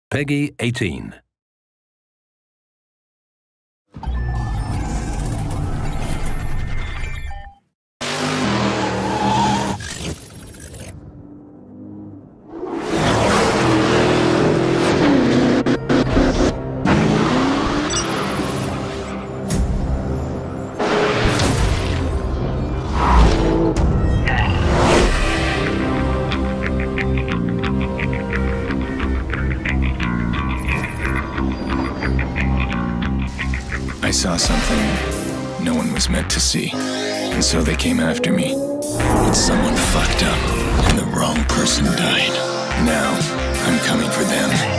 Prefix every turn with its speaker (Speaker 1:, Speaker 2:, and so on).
Speaker 1: Peggy 18.
Speaker 2: I saw something no one was meant to see, and so they came after me. But someone fucked up, and the wrong person died. Now, I'm coming for them.